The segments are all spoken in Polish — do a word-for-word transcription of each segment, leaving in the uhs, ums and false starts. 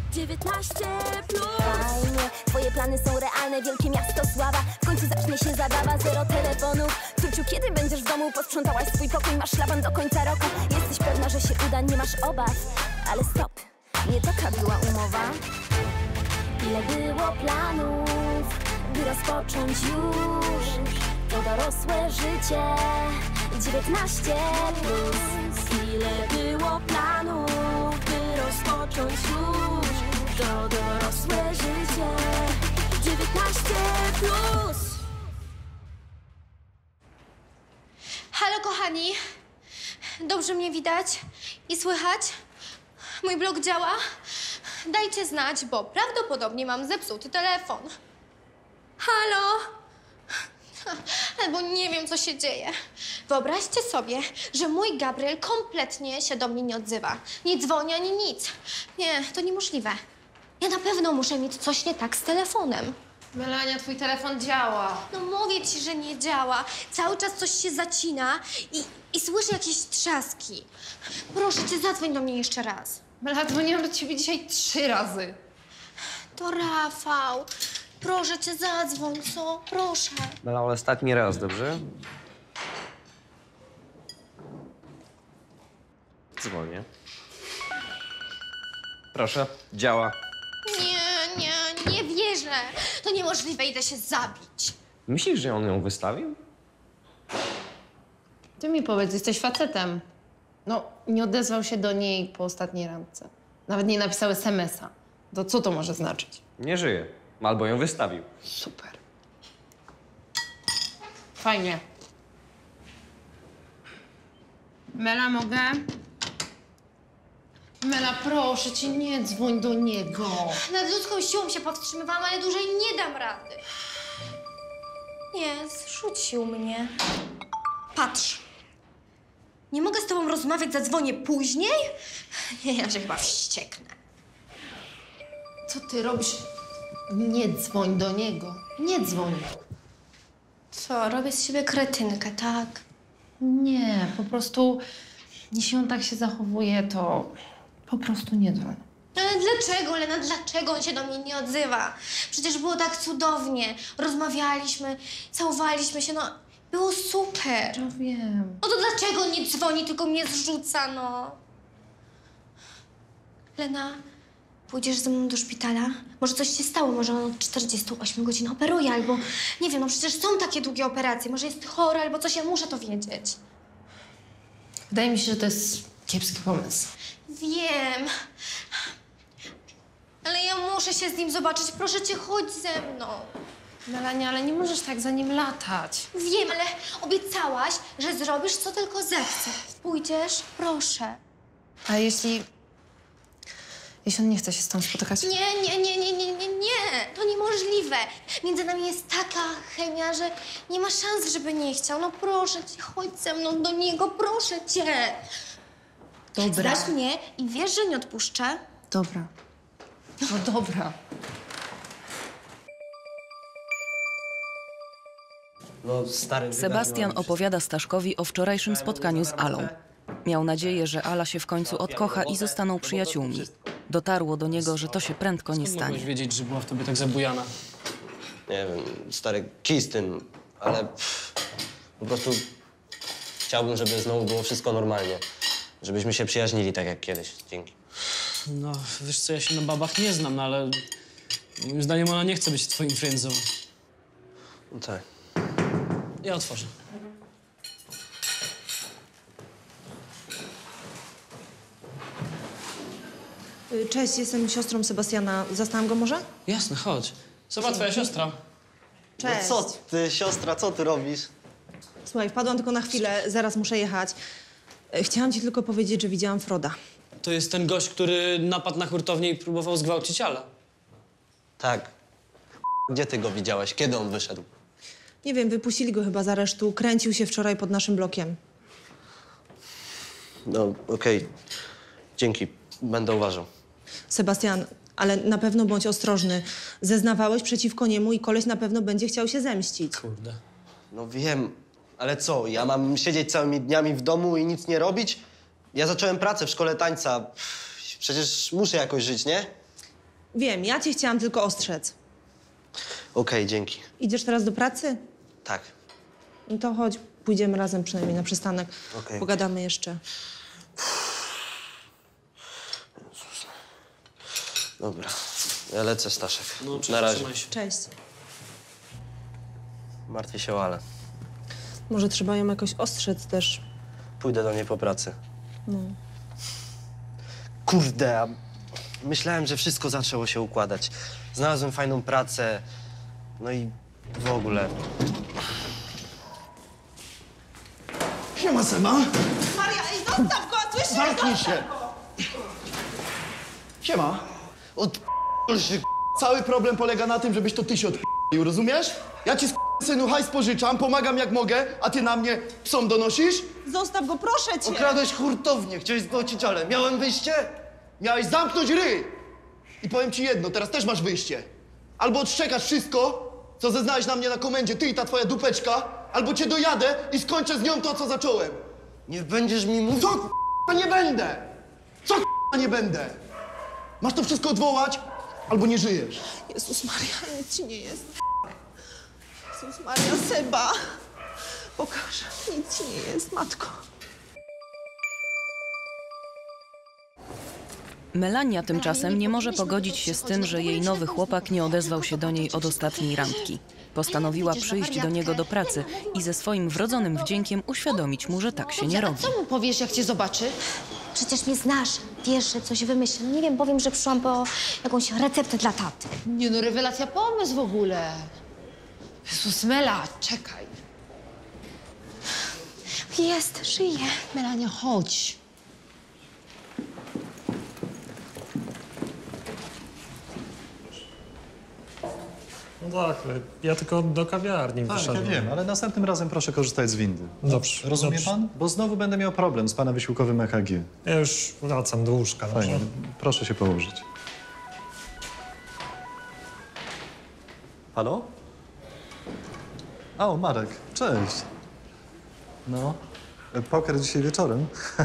dziewiętnaście plus. Fajnie, twoje plany są realne, wielkie miasto, sława. W końcu zacznie się zabawa, zero telefonów. Turciu, kiedy będziesz w domu? Posprzątałaś swój pokój, masz szlaban do końca roku. Jesteś pewna, że się uda, nie masz obaw. Ale stop, nie taka była umowa. Ile było planów, by rozpocząć już to dorosłe życie. dziewiętnaście plus. Ile było planów, by rozpocząć już to dorosłe życie. dziewiętnaście plus. Halo kochani, dobrze mnie widać i słychać? Mój blog działa? Dajcie znać, bo prawdopodobnie mam zepsuty telefon. Halo? Albo nie wiem, co się dzieje. Wyobraźcie sobie, że mój Gabriel kompletnie się do mnie nie odzywa. Nie dzwoni ani nic. Nie, to niemożliwe. Ja na pewno muszę mieć coś nie tak z telefonem. Melania, twój telefon działa. No mówię ci, że nie działa. Cały czas coś się zacina i, i słyszę jakieś trzaski. Proszę cię, zadzwoń do mnie jeszcze raz. Mela, dzwoniłam do ciebie dzisiaj trzy razy. To Rafał. Proszę cię, zadzwoń, co? Proszę. Mela, ale ostatni raz, dobrze? Dzwonię. Proszę, działa. Nie, nie, nie wierzę. To niemożliwe, idę się zabić. Myślisz, że on ją wystawił? Ty mi powiedz, jesteś facetem. No, nie odezwał się do niej po ostatniej randce. Nawet nie napisał es em es a. To co to może znaczyć? Nie żyje. Albo ją wystawił. Super. Fajnie. Mela, mogę? Mela, proszę cię, nie dzwoń do niego. Nad ludzką siłą się powstrzymywałam, ale dłużej nie dam rady. Nie, zrzucił mnie. Patrz. Nie mogę z tobą rozmawiać, zadzwonię później? Nie, ja się chyba wścieknę. Co ty robisz? Nie dzwoń do niego. Nie dzwoń. Co, robię z siebie kretynkę, tak? Nie, po prostu jeśli on tak się zachowuje, to po prostu nie dzwoń. Ale dlaczego, Lena, dlaczego on się do mnie nie odzywa? Przecież było tak cudownie. Rozmawialiśmy, całowaliśmy się, no było super. No wiem. No to dlaczego nie dzwoni, tylko mnie zrzuca, no? Lena, pójdziesz ze mną do szpitala? Może coś się stało, może on od czterdziestu ośmiu godzin operuje, albo nie wiem, no przecież są takie długie operacje, może jest chory, albo coś, ja muszę to wiedzieć. Wydaje mi się, że to jest kiepski pomysł. Wiem. Ale ja muszę się z nim zobaczyć. Proszę cię, chodź ze mną. Melania, ale nie możesz tak za nim latać. Wiem, ale obiecałaś, że zrobisz, co tylko zechcę. Pójdziesz? Proszę. A jeśli... Jeśli on nie chce się z tą spotykać? Nie, nie, nie, nie, nie, nie, nie. To niemożliwe. Między nami jest taka chemia, że nie ma szans, żeby nie chciał. No proszę cię, chodź ze mną do niego, proszę cię. Dobra. Znasz mnie i wiesz, że nie odpuszczę? Dobra. No dobra. No, stary... Sebastian opowiada Staszkowi o wczorajszym spotkaniu z Alą. Miał nadzieję, że Ala się w końcu odkocha i zostaną przyjaciółmi. Dotarło do niego, że to się prędko nie Skąd mogłeś stanie. wiedzieć, że była w tobie tak zabujana? Nie wiem, stary, kij z tym, ale pff, po prostu chciałbym, żeby znowu było wszystko normalnie. Żebyśmy się przyjaźnili tak jak kiedyś. Dzięki. No, wiesz co, ja się na babach nie znam, no ale moim zdaniem ona nie chce być twoim friendzą. No tak. Ja otworzę. Cześć, jestem siostrą Sebastiana. Zastałam go może? Jasne, chodź. Zobacz, twoja siostra. Cześć. No co ty, siostra, co ty robisz? Słuchaj, wpadłam tylko na chwilę, zaraz muszę jechać. E, Chciałam ci tylko powiedzieć, że widziałam Froda. To jest ten gość, który napadł na hurtownię i próbował zgwałcić Ala. Tak. Gdzie ty go widziałaś? Kiedy on wyszedł? Nie wiem, wypuścili go chyba z aresztu. Kręcił się wczoraj pod naszym blokiem. No, okej. Dzięki. Będę uważał. Sebastian, ale na pewno bądź ostrożny. Zeznawałeś przeciwko niemu i koleś na pewno będzie chciał się zemścić. Kurde. No wiem, ale co? Ja mam siedzieć całymi dniami w domu i nic nie robić? Ja zacząłem pracę w szkole tańca. Pff, Przecież muszę jakoś żyć, nie? Wiem, ja cię chciałam tylko ostrzec. Okej, dzięki. Idziesz teraz do pracy? Tak. No to chodź, pójdziemy razem przynajmniej na przystanek. Okej. Pogadamy jeszcze. Dobra. Ja lecę, Staszek. No, cześć, Na razie. trzymaj się. Cześć. Martwię się o Ale. Może trzeba ją jakoś ostrzec też. Pójdę do niej po pracy. No. Kurde, a myślałem, że wszystko zaczęło się układać. Znalazłem fajną pracę, no i w ogóle. Siema, Sema. Maria, ej, zostaw go, słyszysz? Zamknij się. Siema. Od się. Cały problem polega na tym, żebyś to ty się odp***ił, rozumiesz? Ja ci, synu, hajs pożyczam, pomagam jak mogę, a ty na mnie psom donosisz? Zostaw go, proszę cię. Okradłeś hurtownię, chciałeś zgwałcić Ale. Miałem wyjście? Miałeś zamknąć ryj! I powiem ci jedno, teraz też masz wyjście. Albo odszczekasz wszystko, co zeznałeś na mnie na komendzie, ty i ta twoja dupeczka, albo cię dojadę i skończę z nią to, co zacząłem. nie będziesz mi mówił. Co k***a nie będę? Co k***a nie będę? Masz to wszystko odwołać, albo nie żyjesz. Jezus Maria, nic ci nie jest. Jezus Maria, Seba. Pokaż, nic ci nie jest, matko. Melania tymczasem nie może pogodzić się z tym, że jej nowy chłopak nie odezwał się do niej od ostatniej randki. Postanowiła przyjść do niego do pracy i ze swoim wrodzonym wdziękiem uświadomić mu, że tak się nie robi. Co mu powiesz, jak cię zobaczy? Przecież mnie znasz, wiesz, że coś wymyślę. No nie wiem, powiem, że przyszłam po jakąś receptę dla taty. Nie no, rewelacja, pomysł w ogóle. Jezus, Mela, czekaj. Jest, żyje. Melania, chodź. No tak, ja tylko do kawiarni Tak, ja wyszedłem. wiem, ale następnym razem proszę korzystać z windy. Dobrze. Rozumie dobrze. pan? Bo znowu będę miał problem z pana wysiłkowym E K G. Ja już wracam do łóżka. Fajnie, Dobrze? proszę się położyć. Halo? O, Marek, cześć. No, poker dzisiaj wieczorem?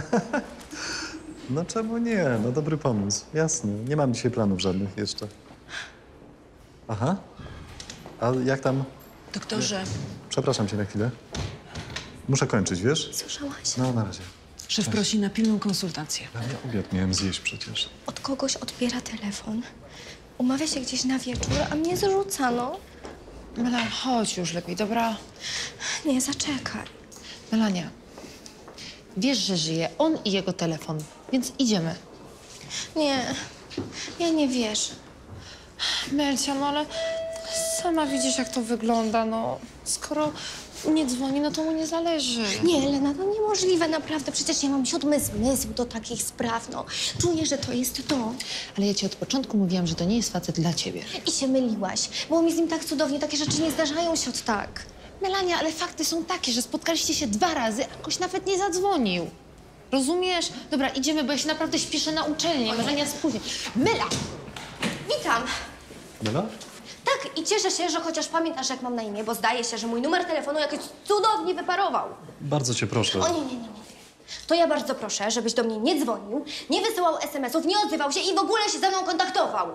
No czemu nie? No dobry pomysł, jasne. Nie mam dzisiaj planów żadnych jeszcze. Aha. A jak tam? Doktorze, Przepraszam cię na chwilę. Muszę kończyć, wiesz? Słyszałaś? No, na razie. szef prosi na pilną konsultację. Ja nie obiad miałem zjeść przecież. Od kogoś odbiera telefon. Umawia się gdzieś na wieczór, a mnie zrzucano. Mela, chodź już lepiej, dobra? Nie, zaczekaj. Melania, wiesz, że żyje on i jego telefon, więc idziemy. Nie, ja nie wierzę. Melcia, no ale sama widzisz, jak to wygląda, no. Skoro nie dzwoni, no to mu nie zależy. Nie, Elena, to niemożliwe, naprawdę. Przecież ja mam siódmy zmysł do takich spraw, no. Czuję, że to jest to. Ale ja ci od początku mówiłam, że to nie jest facet dla ciebie. I się myliłaś. Było mi z nim tak cudownie, takie rzeczy nie zdarzają się od tak. Melania, ale fakty są takie, że spotkaliście się dwa razy, a jakoś nawet nie zadzwonił. Rozumiesz? Dobra, idziemy, bo ja się naprawdę śpieszę na uczelnię. Melania, spóźni. Mela! Witam. Mela? Tak, i cieszę się, że chociaż pamiętasz, jak mam na imię, bo zdaje się, że mój numer telefonu jakoś cudownie wyparował. Bardzo cię proszę. O nie, nie, nie, nie. To ja bardzo proszę, żebyś do mnie nie dzwonił, nie wysyłał es em esów, nie odzywał się i w ogóle się ze mną kontaktował.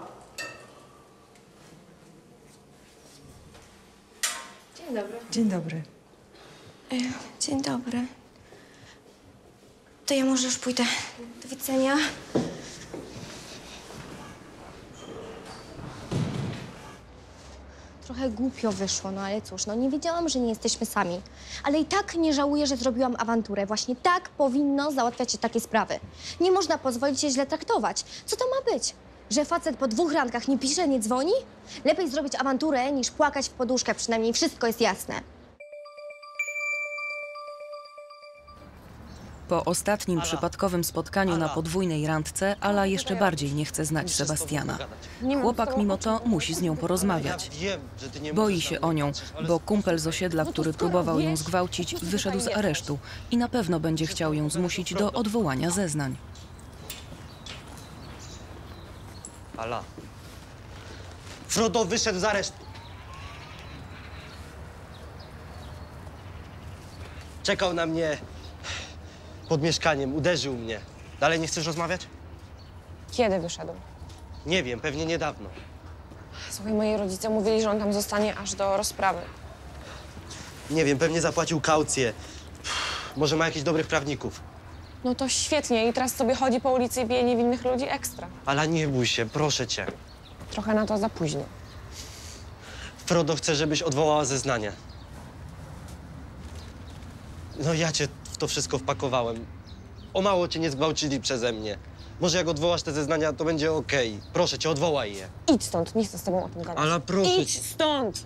Dzień dobry. Dzień dobry. E, Dzień dobry. To ja może już pójdę. Do widzenia. Trochę głupio wyszło, no ale cóż, no nie wiedziałam, że nie jesteśmy sami. Ale i tak nie żałuję, że zrobiłam awanturę. Właśnie tak powinno załatwiać się takie sprawy. Nie można pozwolić się źle traktować. Co to ma być? Że facet po dwóch randkach nie pisze, nie dzwoni? Lepiej zrobić awanturę, niż płakać w poduszkę, przynajmniej wszystko jest jasne. Po ostatnim przypadkowym spotkaniu na podwójnej randce Ala jeszcze bardziej nie chce znać Sebastiana. Chłopak mimo to musi z nią porozmawiać. Wiem, że ty nie Boi możesz się nam o nią, pomagać, ale- bo kumpel z osiedla, który próbował ją zgwałcić, wyszedł z aresztu i na pewno będzie chciał ją zmusić do odwołania zeznań. Ala. Frodo wyszedł z aresztu. Czekał na mnie pod mieszkaniem, uderzył mnie. Dalej nie chcesz rozmawiać? Kiedy wyszedł? Nie wiem, pewnie niedawno. Słuchaj, moi rodzice mówili, że on tam zostanie aż do rozprawy. Nie wiem, pewnie zapłacił kaucję. Może ma jakichś dobrych prawników. No to świetnie i teraz sobie chodzi po ulicy i bije niewinnych ludzi ekstra. Ale nie bój się, proszę cię. Trochę na to za późno. Frodo chce, żebyś odwołała zeznania. No ja cię w to wszystko wpakowałem. O mało cię nie zgwałcili przeze mnie. Może jak odwołasz te zeznania, to będzie okej. Proszę cię, odwołaj je. Idź stąd, nie chcę z tobą o tym gadać. Ale proszę Idź cię. stąd!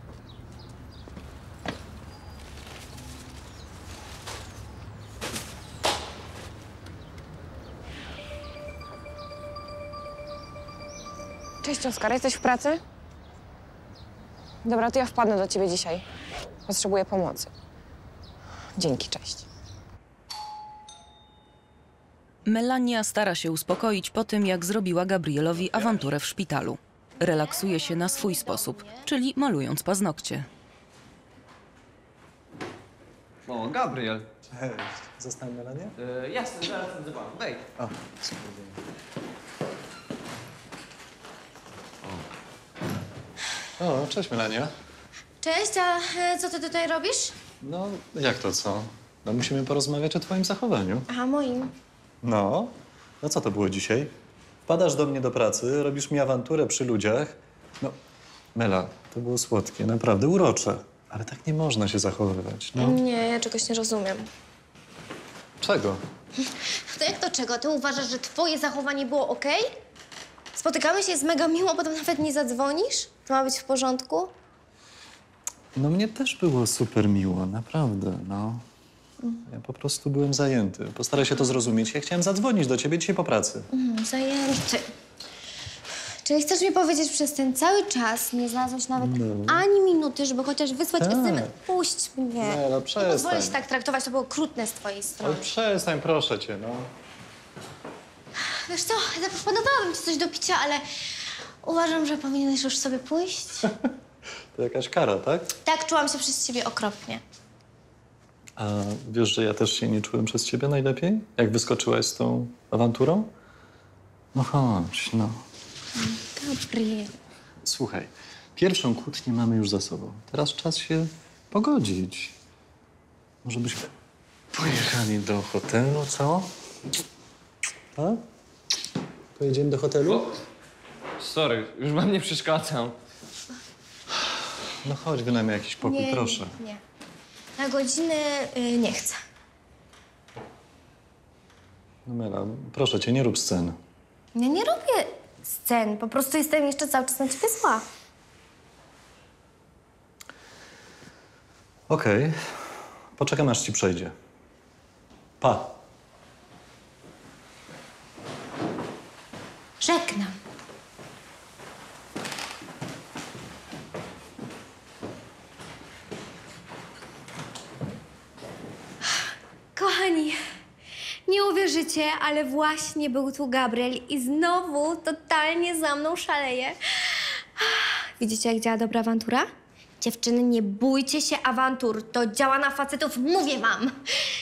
Cześć, Oskar, jesteś w pracy? Dobra, to ja wpadnę do ciebie dzisiaj. Potrzebuję pomocy. Dzięki, cześć. Melania stara się uspokoić po tym, jak zrobiła Gabrielowi awanturę w szpitalu. Relaksuje się na swój sposób, czyli malując paznokcie. O, Gabriel. Cześć. Zostań Melanie? E, jasne, zaraz odzywam. Wejdź. O, super. O, cześć Melania. Cześć, a e, co ty tutaj robisz? No, jak to co? No musimy porozmawiać o twoim zachowaniu. Aha, moim. No, no co to było dzisiaj? Wpadasz do mnie do pracy, robisz mi awanturę przy ludziach. No, Mela, to było słodkie, naprawdę urocze. Ale tak nie można się zachowywać, no. Nie, ja czegoś nie rozumiem. Czego? To jak to czego? Ty uważasz, że twoje zachowanie było okej? Spotykamy się, jest mega miło, potem nawet nie zadzwonisz? To ma być w porządku? No mnie też było super miło, naprawdę, no. Ja po prostu byłem zajęty. Postaraj się to zrozumieć. Ja chciałem zadzwonić do ciebie dzisiaj po pracy. Mm, zajęty. Czyli chcesz mi powiedzieć, przez ten cały czas nie znalazłeś nawet No. ani minuty, żeby chociaż wysłać Tak. es em es? Puść mnie. Nie, no Nie przestań. pozwolę się tak traktować, to było okrutne z twojej strony. Ale przestań, proszę cię, no. Wiesz co, zaproponowałabym ci coś do picia, ale uważam, że powinieneś już sobie pójść. To jakaś kara, tak? Tak, czułam się przez ciebie okropnie. A wiesz, że ja też się nie czułem przez ciebie najlepiej? Jak wyskoczyłaś z tą awanturą? No chodź, no. Gabriel. Słuchaj, pierwszą kłótnię mamy już za sobą. Teraz czas się pogodzić. Może byśmy pojechali do hotelu, co? A? Pojedziemy do hotelu? Sorry, już wam nie przeszkadzam. No chodź, wynajmij jakiś pokój, nie, proszę. Nie, nie. Na godziny y, nie chcę. No Mela, proszę cię, nie rób scen. Ja nie robię scen, po prostu jestem jeszcze cały czas na ciebie zła. Okej, poczekam aż ci przejdzie. Pa. Żegnam. Kochani, nie uwierzycie, ale właśnie był tu Gabriel i znowu totalnie za mną szaleje. Widzicie, jak działa dobra awantura? Dziewczyny, nie bójcie się awantur. To działa na facetów, mówię wam.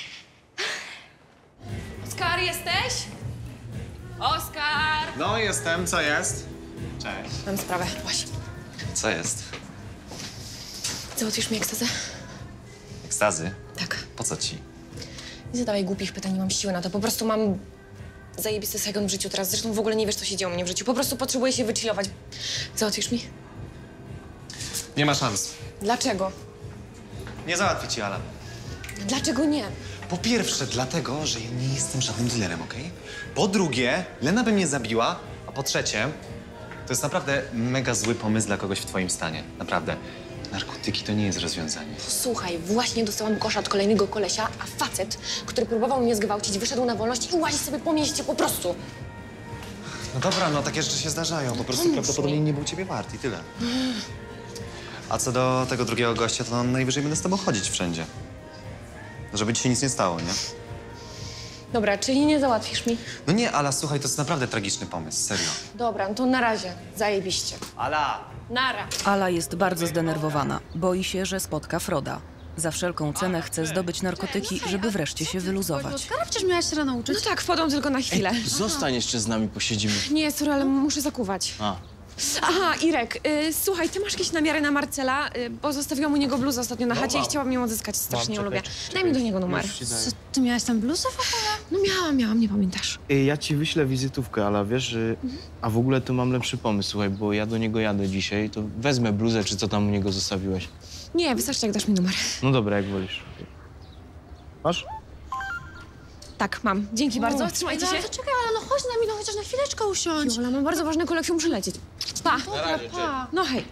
Oskar, jesteś? Oskar! No, jestem. Co jest? Cześć. Mam sprawę. Właśnie. Co jest? Załatwisz mi ekstazę? Ekstazy? Tak. Po co ci? Nie zadawaj głupich pytań, nie mam siły na to. Po prostu mam zajebisty sekund w życiu teraz. Zresztą w ogóle nie wiesz, co się dzieje u mnie w życiu. Po prostu potrzebuję się wychillować. Załatwisz mi? Nie ma szans. Dlaczego? Nie załatwi ci Alan. Dlaczego nie? Po pierwsze, dlatego, że ja nie jestem żadnym dealerem, okej? Po drugie, Lena by mnie zabiła. A po trzecie, to jest naprawdę mega zły pomysł dla kogoś w twoim stanie. Naprawdę. Narkotyki to nie jest rozwiązanie. Słuchaj, właśnie dostałam kosza od kolejnego kolesia, a facet, który próbował mnie zgwałcić, wyszedł na wolność i łazi sobie po mieście po prostu. No dobra, no takie rzeczy się zdarzają. Po prostu Pomóż prawdopodobnie mi. nie był ciebie wart i tyle. A co do tego drugiego gościa, to najwyżej będę z tobą chodzić wszędzie. Żeby ci się nic nie stało, nie? Dobra, czyli nie załatwisz mi? No nie, Ala, słuchaj, to jest naprawdę tragiczny pomysł, serio. Dobra, no to na razie. Zajebiście. Ala! Nara. Ala jest bardzo zdenerwowana. Boi się, że spotka Froda. Za wszelką cenę chce zdobyć narkotyki, żeby wreszcie się wyluzować. Oskara wciąż miałaś się rano uczyć? No tak, wpadłam tylko na chwilę. Ej, zostań jeszcze z nami, posiedzimy. Nie, sorry, ale muszę zakuwać. A. Aha, Irek, y, słuchaj, ty masz jakieś namiary na Marcela, y, bo zostawiłam u niego bluzę ostatnio na No, chacie mam. i chciałabym ją odzyskać, strasznie ją Mam, lubię. czekaj, Daj czekaj. mi do niego numer. Już ci daję. Co, ty miałaś tam bluzę w ogóle? No miałam, miałam, nie pamiętasz. Ej, ja ci wyślę wizytówkę, ale wiesz, że... A w ogóle to mam lepszy pomysł, słuchaj, bo ja do niego jadę dzisiaj, to wezmę bluzę, czy co tam u niego zostawiłeś. Nie, wystarczy, jak dasz mi numer. No dobra, jak wolisz. Masz? Tak, mam. Dzięki bardzo, trzymajcie no, się. To czekaj, ale no chodź z nami, no chociaż na chwileczkę usiądź. Jola, mam bardzo ważne kolekcje, muszę lecieć. Pa! Dobra, pa. No hej.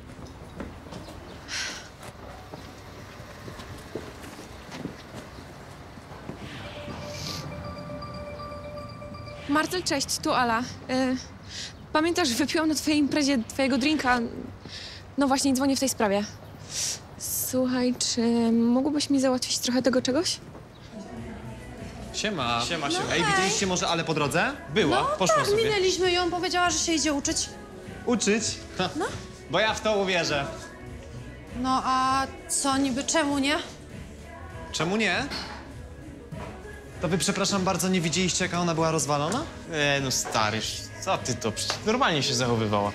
Marcel, cześć, tu Ala. Y, pamiętasz, wypiłam na twojej imprezie twojego drinka. No właśnie, dzwonię w tej sprawie. Słuchaj, czy mógłbyś mi załatwić trochę tego czegoś? Siema. Siema, siema. No Ej, hej. widzieliście może Ale po drodze? Była, No poszła tak, sobie. minęliśmy ją, powiedziała, że się idzie uczyć. Uczyć? Ha. No. Bo ja w to uwierzę. No a co niby, czemu nie? Czemu nie? To wy, przepraszam bardzo, nie widzieliście, jaka ona była rozwalona? E, no stary, co ty to? Przecież normalnie się zachowywała.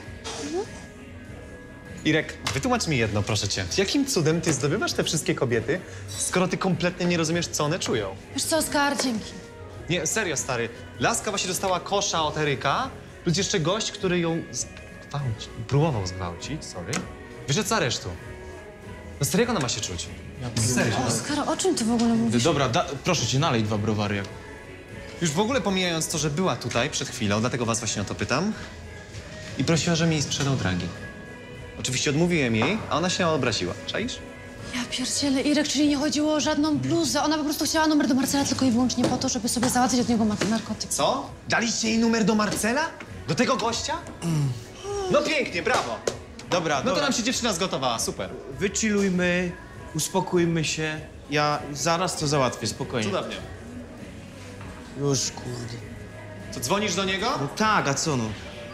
Irek, wytłumacz mi jedno, proszę cię. Jakim cudem ty zdobywasz te wszystkie kobiety, skoro ty kompletnie nie rozumiesz, co one czują? Wiesz co, Oskar, dzięki. Nie, serio, stary. Laska właśnie dostała kosza od Eryka, plus jeszcze gość, który ją zgwałci, próbował zgwałcić, sorry, wyszedł z aresztu. No stary, jak ona ma się czuć? Serio. Oskar, o czym ty w ogóle mówisz? Dobra, da, proszę cię, nalej dwa browary. Jak... Już w ogóle pomijając to, że była tutaj przed chwilą, dlatego was właśnie o to pytam, i prosiła, żebym jej sprzedał dragi. Oczywiście odmówiłem jej, a ona się obraziła. Czaisz? Ja pierdzielę, Irek, czyli nie chodziło o żadną bluzę. Ona po prostu chciała numer do Marcela tylko i wyłącznie po to, żeby sobie załatwić od niego ma- narkotyk. Co? Daliście jej numer do Marcela? Do tego gościa? No pięknie, brawo. Dobra, No to dobra. nam się dziewczyna zgotowała, super. Wychillujmy, uspokójmy się. Ja zaraz to załatwię, spokojnie. Cudownie. Już, kurde. To dzwonisz do niego? No tak, a co no?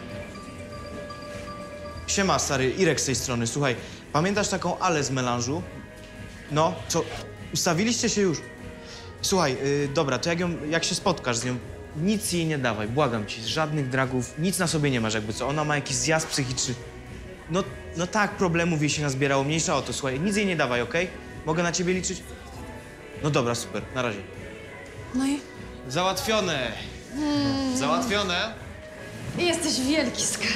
Siema, stary, Irek z tej strony. Słuchaj, pamiętasz taką Alę z melanżu? No, co? Ustawiliście się już? Słuchaj, yy, dobra, to jak, ją, jak się spotkasz z nią, nic jej nie dawaj, błagam ci, żadnych dragów, nic na sobie nie masz jakby co. Ona ma jakiś zjazd psychiczny. No, no tak, problemów jej się nazbierało, mniejsza o to, słuchaj, nic jej nie dawaj, okej? Mogę na ciebie liczyć? No dobra, super, na razie. No i? Załatwione. Mm. Załatwione. Jesteś wielki, skarbie.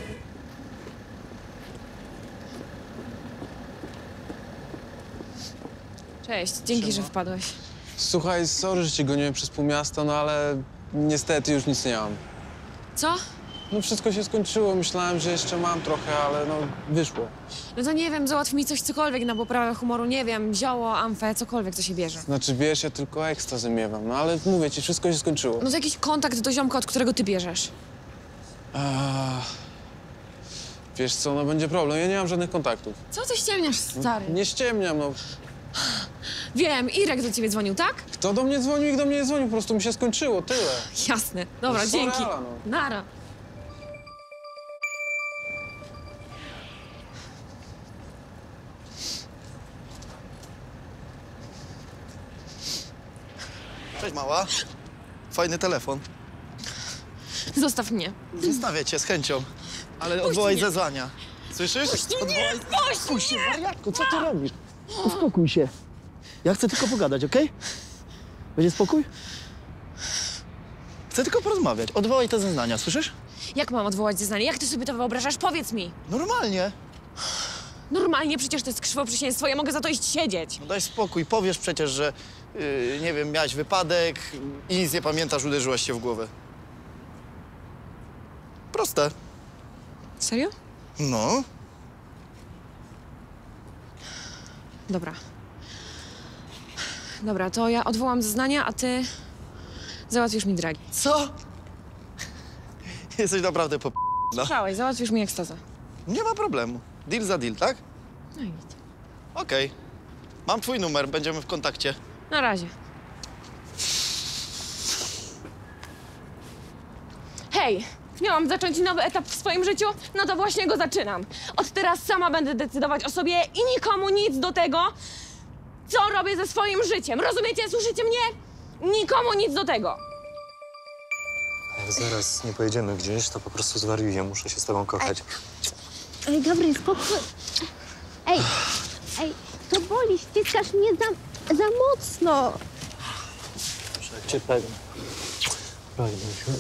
Cześć, dzięki, że wpadłeś. Słuchaj, sorry, że cię goniłem przez pół miasta, no ale niestety już nic nie mam. Co? No wszystko się skończyło, myślałem, że jeszcze mam trochę, ale no wyszło. No to nie wiem, załatw mi coś cokolwiek na poprawę humoru, nie wiem, zioło, amfę, cokolwiek, co się bierze. Znaczy wiesz, ja tylko ekstazę miewam, no ale mówię ci, wszystko się skończyło. No to jakiś kontakt do ziomka, od którego ty bierzesz. A... Wiesz co, no będzie problem, ja nie mam żadnych kontaktów. Co ty ściemniasz, stary? Nie ściemniam, no. Wiem, Irek do ciebie dzwonił, tak? Kto do mnie dzwonił i kto do mnie nie dzwonił, po prostu mi się skończyło, tyle. Jasne. Dobra, No sorry, dzięki. Ala, no. Nara. Cześć, mała. Fajny telefon. Zostaw mnie. Zostawię cię z chęcią. Ale Puść odwołaj mnie. zezwania. Słyszysz? Puść mnie, Odwołaj... puść Uspokój się, mnie! wariatku, co ty robisz? Uspokój się. Ja chcę tylko pogadać, okej? Będzie spokój? Chcę tylko porozmawiać. Odwołaj te zeznania, słyszysz? Jak mam odwołać zeznanie? Jak ty sobie to wyobrażasz? Powiedz mi. Normalnie. Normalnie, przecież to jest krzywoprzysięstwo, ja mogę za to iść siedzieć. No daj spokój, powiesz przecież, że yy, nie wiem, miałeś wypadek i nic nie pamiętasz, uderzyłaś się w głowę. Proste. Serio? No. Dobra. Dobra, to ja odwołam zeznania, a ty załatwisz mi dragi. Co? Jesteś naprawdę po... No. Słyszałeś, załatwisz mi ekstazę. Nie ma problemu. Deal za deal, tak? No i nic. Okej. Mam twój numer, będziemy w kontakcie. Na razie. Hej! Miałam zacząć nowy etap w swoim życiu? No to właśnie go zaczynam. Od teraz sama będę decydować o sobie i nikomu nic do tego, co robię ze swoim życiem. Rozumiecie? Słyszycie mnie? Nikomu nic do tego. Jak zaraz nie pojedziemy gdzieś, to po prostu zwariuję. Muszę się z tobą kochać. Ej, Gabriel, spokój. Ej, ej, to boli, ściskasz mnie za, za mocno. Jak cię pewnie. Pragnę się.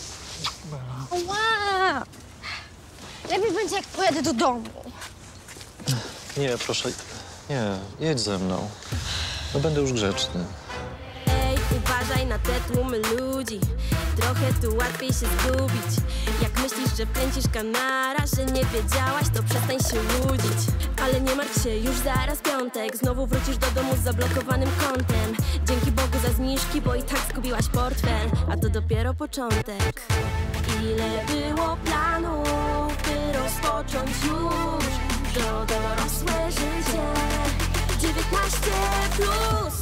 Ła! Lepiej będzie, jak pojadę do domu. Nie, proszę. Nie, jedź ze mną. No będę już grzeczny. Ej, uważaj na te tłumy ludzi. Trochę tu łatwiej się zgubić. Jak myślisz, że kręcisz kanara, że nie wiedziałaś, to przestań się łudzić. Ale nie martw się, już zaraz piątek. Znowu wrócisz do domu z zablokowanym kontem. Dzięki Bogu za zniżki, bo i tak zgubiłaś portfel. A to dopiero początek. Ile było planów, by rozpocząć już to dorosłe życie. dziewiętnaście plus.